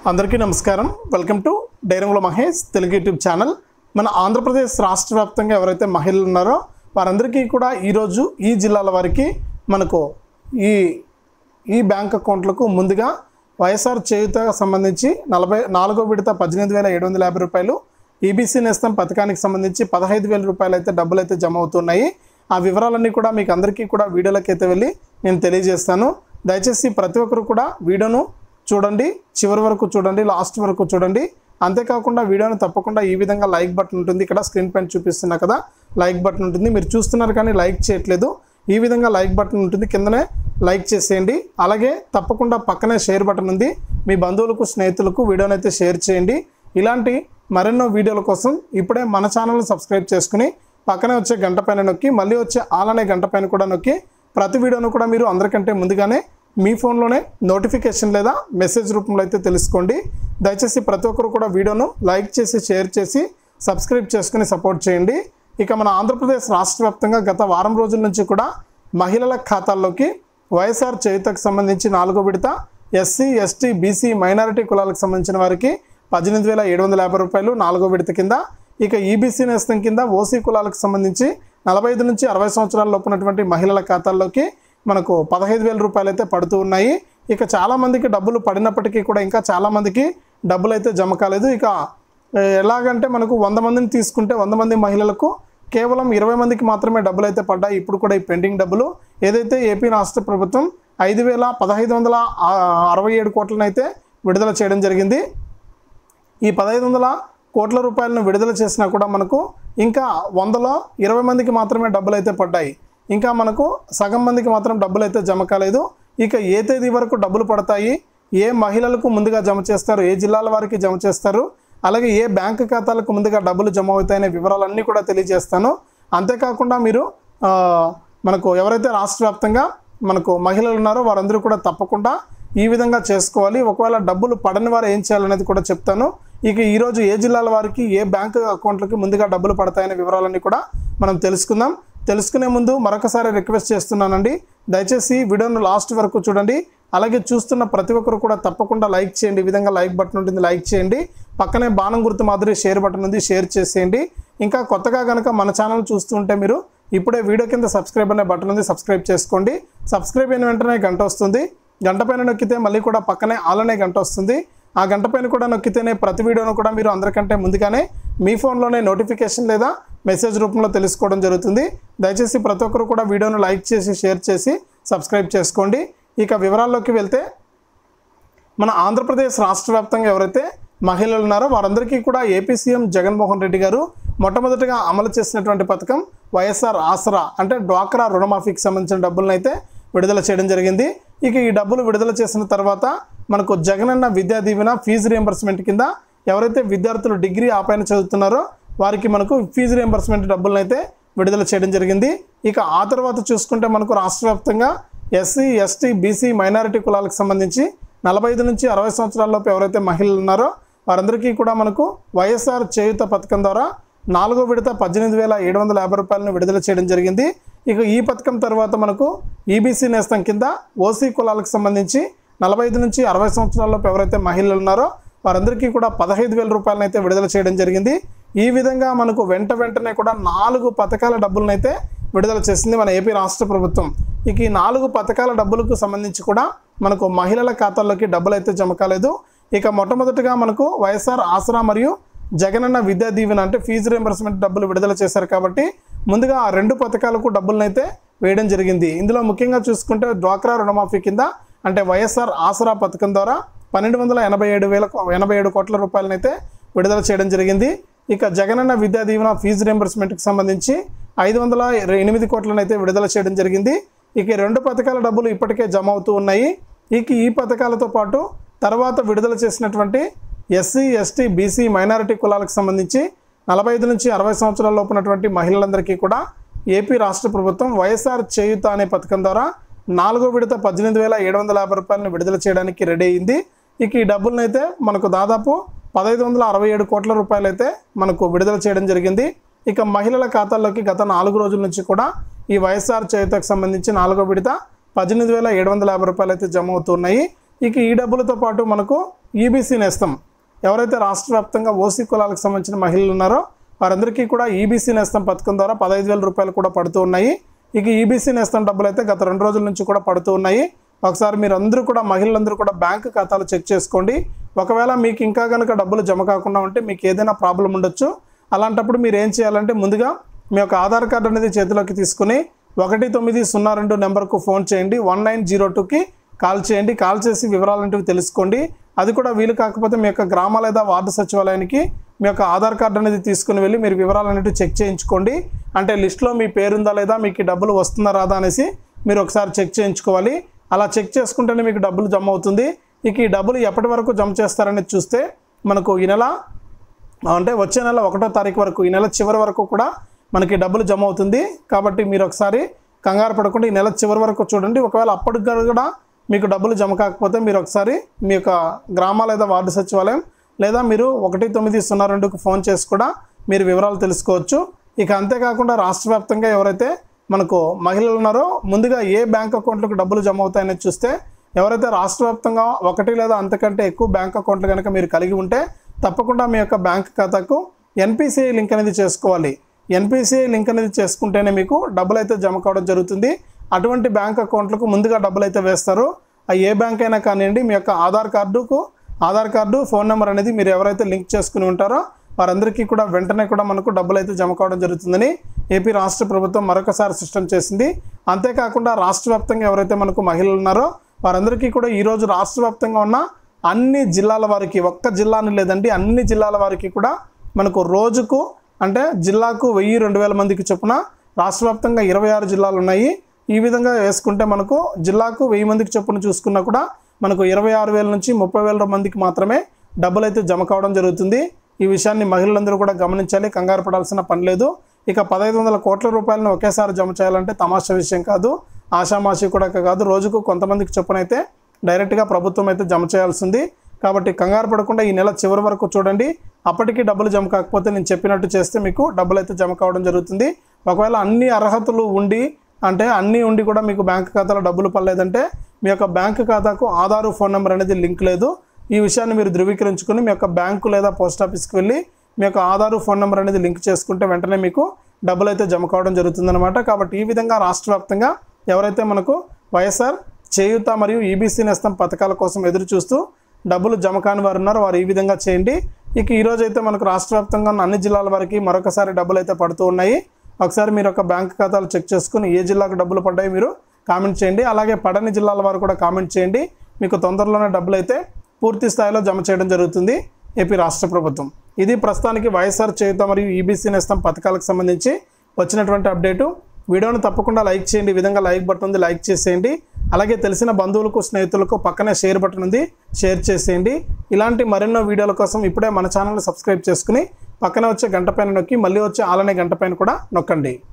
అందరికీ నమస్కారం. Welcome to డైరంగుల మహేష్ తెలుగు యూట్యూబ్ ఛానల్. మన ఆంధ్రప్రదేశ్ రాష్ట్ర వ్యాప్తంగా ఎవరైతే మహిళలు ఉన్నారో వారందరికీ కూడా ఈరోజు ఈ జిల్లాల వారికి మనకు ఈ బ్యాంక్ అకౌంట్లకు ముందుగా వైఎస్ఆర్ చేయూత సంబంధించి 44వ విడత 18,750 రూపాయలు, ఈబీసీ నేస్తం పథకానికి సంబంధించి 15,000 రూపాయలు అయితే డబ్బులు అయితే జమ అవుతున్నాయి. ఆ వివరాలన్నీ కూడా మీకు అందరికీ కూడా వీడియోలోకి అయితే వెళ్ళి నేను తెలియజేస్తాను. దయచేసి ప్రతి ఒక్కరు కూడా వీడియోను చూడండి, చివరి వరకు చూడండి, లాస్ట్ వరకు చూడండి. అంతేకాకుండా వీడియోను తప్పకుండా ఈ విధంగా లైక్ బటన్ ఉంటుంది, ఇక్కడ స్క్రీన్ పైన చూపిస్తున్నా కదా లైక్ బటన్ ఉంటుంది, మీరు చూస్తున్నారు కానీ లైక్ చేయట్లేదు. ఈ విధంగా లైక్ బటన్ ఉంటుంది, కిందనే లైక్ చేసేయండి. అలాగే తప్పకుండా పక్కనే షేర్ బటన్ ఉంది, మీ బంధువులకు స్నేహితులకు వీడియోని అయితే షేర్ చేయండి. ఇలాంటి మరెన్నో వీడియోల కోసం ఇప్పుడే మన ఛానల్ని సబ్స్క్రైబ్ చేసుకుని పక్కనే వచ్చే గంట పైన నొక్కి మళ్ళీ వచ్చే ఆల్ అనే గంట పైన కూడా నొక్కి ప్రతి వీడియోను కూడా మీరు అందరికంటే ముందుగానే మీ ఫోన్లోనే నోటిఫికేషన్ లేదా మెసేజ్ రూపంలో అయితే తెలుసుకోండి. దయచేసి ప్రతి ఒక్కరు కూడా వీడియోను లైక్ చేసి షేర్ చేసి సబ్స్క్రైబ్ చేసుకుని సపోర్ట్ చేయండి. ఇక మన ఆంధ్రప్రదేశ్ రాష్ట్ర వ్యాప్తంగా గత వారం రోజుల నుంచి కూడా మహిళల ఖాతాల్లోకి వైఎస్ఆర్ చేయూతకు సంబంధించి 4వ విడత ఎస్సీ, ఎస్టీ, బీసీ, మైనారిటీ కులాలకు సంబంధించిన వారికి 18,750 రూపాయలు 4వ విడత కింద, ఇక ఈబీసీ నేస్తం కింద ఓసీ కులాలకు సంబంధించి 45 నుంచి 60 సంవత్సరాల లోపు ఉన్నటువంటి మహిళల ఖాతాల్లోకి మనకు 15,000 రూపాయలు అయితే పడుతూ ఉన్నాయి. ఇక చాలామందికి డబ్బులు పడినప్పటికీ కూడా ఇంకా చాలామందికి డబ్బులు అయితే జమ కాలేదు. ఇక ఎలాగంటే మనకు 100 మందిని తీసుకుంటే 100 మంది మహిళలకు కేవలం 20 మందికి మాత్రమే డబ్బులు అయితే పడ్డాయి. ఇప్పుడు కూడా ఈ పెండింగ్ డబ్బులు ఏదైతే ఏపీ రాష్ట్ర ప్రభుత్వం 5,167 కోట్లను అయితే విడుదల చేయడం జరిగింది. ఈ 1,500 కోట్ల రూపాయలను విడుదల చేసినా కూడా మనకు ఇంకా 100లో 20 మందికి మాత్రమే డబ్బులు అయితే పడ్డాయి. ఇంకా మనకు సగం మందికి మాత్రం డబ్బులు అయితే జమ కాలేదు. ఇక ఏ తేదీ వరకు డబ్బులు పడతాయి, ఏ మహిళలకు ముందుగా జమ చేస్తారు, ఏ జిల్లాల వారికి జమ చేస్తారు, అలాగే ఏ బ్యాంకు ఖాతాలకు ముందుగా డబ్బులు జమ అవుతాయనే వివరాలన్నీ కూడా తెలియజేస్తాను. అంతేకాకుండా మీరు మనకు ఎవరైతే రాష్ట్ర వ్యాప్తంగా మనకు మహిళలు ఉన్నారో వారందరూ కూడా తప్పకుండా ఈ విధంగా చేసుకోవాలి. ఒకవేళ డబ్బులు పడని వారు ఏం చేయాలనేది కూడా చెప్తాను. ఇక ఈరోజు ఏ జిల్లాల వారికి ఏ బ్యాంకు అకౌంట్లకి ముందుగా డబ్బులు పడతాయనే వివరాలన్నీ కూడా మనం తెలుసుకుందాం. తెలుసుకునే ముందు మరొకసారి రిక్వెస్ట్ చేస్తున్నానండి, దయచేసి వీడియోను లాస్ట్ వరకు చూడండి. అలాగే చూస్తున్న ప్రతి ఒక్కరు కూడా తప్పకుండా లైక్ చేయండి. ఈ విధంగా లైక్ బటన్ ఉంటుంది, లైక్ చేయండి. పక్కనే బాణం గుర్తు మాదిరి షేర్ బటన్ ఉంది, షేర్ చేసేయండి. ఇంకా కొత్తగా కనుక మన ఛానల్ చూస్తుంటే మీరు ఇప్పుడే వీడియో కింద సబ్స్క్రైబ్ అనే బటన్ ఉంది, సబ్స్క్రైబ్ చేసుకోండి. సబ్స్క్రైబ్ అయిన వెంటనే గంట వస్తుంది, గంట పైన నొక్కితే మళ్ళీ కూడా పక్కనే ఆల్ అనే గంట వస్తుంది. ఆ గంట పైన కూడా నొక్కితేనే ప్రతి వీడియోను కూడా మీరు అందరికంటే ముందుగానే మీ ఫోన్లోనే నోటిఫికేషన్ లేదా మెసేజ్ రూపంలో తెలుసుకోవడం జరుగుతుంది. దయచేసి ప్రతి ఒక్కరు కూడా వీడియోను లైక్ చేసి షేర్ చేసి సబ్స్క్రైబ్ చేసుకోండి. ఇక వివరాల్లోకి వెళ్తే మన ఆంధ్రప్రదేశ్ రాష్ట్ర వ్యాప్తంగా ఎవరైతే మహిళలు ఉన్నారో వారందరికీ కూడా ఏపీ సీఎం జగన్మోహన్ రెడ్డి గారు మొట్టమొదటిగా అమలు చేసినటువంటి పథకం వైఎస్ఆర్ ఆసరా అంటే డ్వాక్రా రుణమాఫీకి సంబంధించిన డబ్బులను అయితే విడుదల చేయడం జరిగింది. ఇక ఈ డబ్బులు విడుదల చేసిన తర్వాత మనకు జగనన్న విద్యా దీవెన ఫీజు రియంబర్స్మెంట్ కింద ఎవరైతే విద్యార్థులు డిగ్రీ ఆపైన చదువుతున్నారో వారికి మనకు ఫీజు రియంబర్స్మెంట్ డబ్బులను అయితే విడుదల చేయడం జరిగింది. ఇక ఆ తర్వాత చూసుకుంటే మనకు రాష్ట్ర వ్యాప్తంగా ఎస్సీ, ఎస్టీ, బీసీ, మైనారిటీ కులాలకు సంబంధించి 45 నుంచి 60 సంవత్సరాలలోపు ఎవరైతే మహిళలు ఉన్నారో వారందరికీ కూడా మనకు వైఎస్ఆర్ చేయూత పథకం ద్వారా 4వ విడత 18,750 రూపాయలను విడుదల చేయడం జరిగింది. ఇక ఈ పథకం తర్వాత మనకు ఈబీసీ నేస్తం కింద ఓసీ కులాలకు సంబంధించి 45 నుంచి 60 సంవత్సరాలలోపు ఎవరైతే మహిళలు ఉన్నారో వారందరికీ కూడా 15,000 రూపాయలను అయితే విడుదల చేయడం జరిగింది. ఈ విధంగా మనకు వెంటనే కూడా 4 పథకాల డబ్బులను అయితే విడుదల చేసింది మన ఏపీ రాష్ట్ర ప్రభుత్వం. ఇక ఈ 4 పథకాల డబ్బులకు సంబంధించి కూడా మనకు మహిళల ఖాతాల్లోకి డబ్బులు అయితే జమ కాలేదు. ఇక మొట్టమొదటిగా మనకు వైఎస్ఆర్ ఆసరా మరియు జగనన్న విద్యా దీవెన అంటే ఫీజు రియంబర్స్మెంట్ డబ్బులు విడుదల చేశారు కాబట్టి ముందుగా ఆ 2 పథకాలకు డబ్బులను అయితే వేయడం జరిగింది. ఇందులో ముఖ్యంగా చూసుకుంటే డ్వాక్రా రుణమాఫీ కింద అంటే వైఎస్ఆర్ ఆసరా పథకం ద్వారా 1,287 కోట్ల రూపాయలను అయితే విడుదల చేయడం జరిగింది. ఇక జగనన్న విద్యా దీవెన ఫీజు రియంబర్స్మెంట్కి సంబంధించి 508 కోట్లను అయితే విడుదల చేయడం జరిగింది. ఇక 2 పథకాల డబ్బులు ఇప్పటికే జమ అవుతూ ఉన్నాయి. ఇక ఈ పథకాలతో పాటు తర్వాత విడుదల చేసినటువంటి ఎస్సీ, ఎస్టీ, బీసీ, మైనారిటీ కులాలకు సంబంధించి 45 నుంచి 60 సంవత్సరాల లోపు ఉన్నటువంటి మహిళలందరికీ కూడా ఏపీ రాష్ట్ర ప్రభుత్వం వైఎస్ఆర్ చేయూత అనే పథకం ద్వారా 4వ విడత 18,750 రూపాయలను విడుదల చేయడానికి రెడీ అయింది. ఇక ఈ డబ్బులను అయితే మనకు దాదాపు 1,567 కోట్ల రూపాయలు అయితే మనకు విడుదల చేయడం జరిగింది. ఇక మహిళల ఖాతాల్లోకి గత 4 రోజుల నుంచి కూడా ఈ వైఎస్ఆర్ చేయూతకు సంబంధించి 4వ విడత 18,750 రూపాయలు అయితే జమ అవుతున్నాయి. ఇక ఈ డబ్బులతో పాటు మనకు ఈబీసీ నేస్తం ఎవరైతే రాష్ట్ర వ్యాప్తంగా ఓసీ కులాలకు సంబంధించిన మహిళలు ఉన్నారో వారందరికీ కూడా ఈబీసీ నేస్తం పథకం ద్వారా 15,000 రూపాయలు కూడా పడుతూ ఉన్నాయి. ఇక ఈబీసీ నేస్తం డబ్బులు అయితే గత 2 రోజుల నుంచి కూడా పడుతూ ఉన్నాయి. ఒకసారి మీరు అందరూ కూడా మహిళలందరూ కూడా బ్యాంకు ఖాతాలు చెక్ చేసుకోండి. ఒకవేళ మీకు ఇంకా కనుక డబ్బులు జమ కాకుండా ఉంటే మీకు ఏదైనా ప్రాబ్లం ఉండొచ్చు. అలాంటప్పుడు మీరు ఏం చేయాలంటే ముందుగా మీ యొక్క ఆధార్ కార్డు అనేది చేతిలోకి తీసుకుని 1902 నెంబర్కు ఫోన్ చేయండి. 1902కి కాల్ చేయండి. కాల్ చేసి వివరాలంటివి తెలుసుకోండి. అది కూడా వీలు కాకపోతే మీ యొక్క గ్రామ లేదా వార్డు సచివాలయానికి మీ యొక్క ఆధార్ కార్డు అనేది తీసుకుని వెళ్ళి మీరు వివరాలన్నిటి చెక్ చేయించుకోండి. అంటే లిస్టులో మీ పేరుందా లేదా, మీకు డబ్బులు వస్తుందా రాదా అనేసి మీరు ఒకసారి చెక్ చేయించుకోవాలి. అలా చెక్ చేసుకుంటేనే మీకు డబ్బులు జమ అవుతుంది. ఇక ఈ డబ్బులు ఎప్పటి వరకు జమ చేస్తారనేది చూస్తే మనకు ఈ నెల అంటే వచ్చే నెల 1వ తారీఖు వరకు, ఈ నెల చివరి వరకు కూడా మనకి డబ్బులు జమ అవుతుంది. కాబట్టి మీరు ఒకసారి కంగారు పడకుండా ఈ నెల చివరి వరకు చూడండి. ఒకవేళ అప్పటికి కూడా మీకు డబ్బులు జమ కాకపోతే మీరు ఒకసారి మీ యొక్క గ్రామ లేదా వార్డు సచివాలయం లేదా మీరు 1902కు ఫోన్ చేసి కూడా మీరు వివరాలు తెలుసుకోవచ్చు. ఇక అంతేకాకుండా రాష్ట్ర వ్యాప్తంగా ఎవరైతే మనకు మహిళలు ఉన్నారో ముందుగా ఏ బ్యాంక్ అకౌంట్లకు డబ్బులు జమ అవుతాయనేది చూస్తే ఎవరైతే రాష్ట్ర వ్యాప్తంగా 1 లేదా అంతకంటే ఎక్కువ బ్యాంక్ అకౌంట్లు కనుక మీరు కలిగి ఉంటే తప్పకుండా మీ యొక్క బ్యాంక్ ఖాతాకు ఎన్పిసిఐ లింక్ అనేది చేసుకోవాలి. ఎన్పిసిఐ లింక్ అనేది చేసుకుంటేనే మీకు డబ్బులు అయితే జమ కావడం జరుగుతుంది. అటువంటి బ్యాంక్ అకౌంట్లకు ముందుగా డబ్బులు అయితే వేస్తారు. ఏ బ్యాంక్ అయినా కానివ్వండి, మీ యొక్క ఆధార్ కార్డు ఫోన్ నెంబర్ అనేది మీరు ఎవరైతే లింక్ చేసుకుని ఉంటారో వారందరికీ కూడా వెంటనే కూడా మనకు డబ్బులు అయితే జమ కావడం జరుగుతుందని ఏపీ రాష్ట్ర ప్రభుత్వం మరొకసారి స్పష్టం చేసింది. అంతేకాకుండా రాష్ట్ర వ్యాప్తంగా ఎవరైతే మనకు మహిళలు ఉన్నారో వారందరికీ కూడా ఈరోజు రాష్ట్ర వ్యాప్తంగా ఉన్న అన్ని జిల్లాల వారికి, ఒక్క జిల్లాని లేదండి అన్ని జిల్లాల వారికి కూడా మనకు రోజుకు అంటే జిల్లాకు 1000-2000 మందికి చొప్పున రాష్ట్ర వ్యాప్తంగా 26 జిల్లాలు ఉన్నాయి. ఈ విధంగా వేసుకుంటే మనకు జిల్లాకు 1000 మందికి చొప్పున చూసుకున్నా కూడా మనకు 26,000 నుంచి 30,000 మందికి మాత్రమే డబ్బులు అయితే జమ కావడం జరుగుతుంది. ఈ విషయాన్ని మహిళలందరూ కూడా గమనించాలి. కంగారు పడాల్సిన పని లేదు. ఇక 1500 కోట్ల రూపాయలను ఒకేసారి జమ చేయాలంటే తమాషా విషయం కాదు, ఆషామాషి కూడా కాదు. రోజుకు కొంతమందికి చొప్పున అయితే డైరెక్ట్గా ప్రభుత్వం అయితే జమ చేయాల్సింది. కాబట్టి కంగారు పడకుండా ఈ నెల చివరి వరకు చూడండి. అప్పటికి డబ్బులు జమ కాకపోతే నేను చెప్పినట్టు చేస్తే మీకు డబ్బులు అయితే జమ కావడం జరుగుతుంది. ఒకవేళ అన్ని అర్హతలు ఉండి అంటే అన్నీ ఉండి కూడా మీకు బ్యాంక్ ఖాతాలో డబ్బులు పడలేదంటే మీ యొక్క బ్యాంక్ ఖాతాకు ఆధార్ ఫోన్ నెంబర్ అనేది లింక్ లేదు. ఈ విషయాన్ని మీరు ధృవీకరించుకొని మీ యొక్క బ్యాంకు లేదా పోస్ట్ ఆఫీస్కి వెళ్ళి మీ యొక్క ఆధార్ ఫోన్ నెంబర్ అనేది లింక్ చేసుకుంటే వెంటనే మీకు డబ్బులు అయితే జమ కావడం జరుగుతుందన్నమాట. కాబట్టి ఈ విధంగా రాష్ట్ర వ్యాప్తంగా ఎవరైతే మనకు వైఎస్ఆర్ చేయూత మరియు ఈబీసీ నేస్తం పథకాల కోసం ఎదురు చూస్తూ డబ్బులు జమ కాని వారు ఉన్నారో వారు ఈ విధంగా చేయండి. ఇక ఈరోజు అయితే మనకు రాష్ట్ర వ్యాప్తంగా ఉన్న అన్ని జిల్లాల వారికి మరొకసారి డబ్బులు అయితే పడుతూ ఉన్నాయి. ఒకసారి మీరు ఒక బ్యాంక్ ఖాతాలు చెక్ చేసుకుని ఏ జిల్లాకు డబ్బులు పడ్డాయి మీరు కామెంట్ చేయండి. అలాగే పడని జిల్లాల వారు కూడా కామెంట్ చేయండి. మీకు తొందరలోనే డబ్బులు అయితే పూర్తి స్థాయిలో జమ చేయడం జరుగుతుంది ఏపీ రాష్ట్ర ప్రభుత్వం. ఇది ప్రస్తుతానికి వైఎస్ఆర్ చేయూత మరియు ఈబీసీ నేస్తం పథకాలకు సంబంధించి వచ్చినటువంటి అప్డేటు. వీడియోను తప్పకుండా లైక్ చేయండి. ఈ విధంగా లైక్ బటన్ ఉంది, లైక్ చేసేయండి. అలాగే తెలిసిన బంధువులకు స్నేహితులకు పక్కనే షేర్ బటన్ ఉంది, షేర్ చేసేయండి. ఇలాంటి మరెన్నో వీడియోల కోసం ఇప్పుడే మన ఛానల్ని సబ్స్క్రైబ్ చేసుకుని పక్కనే వచ్చే గంట పైన నొక్కి మళ్ళీ వచ్చే ఆలనే గంట పైన కూడా నొక్కండి.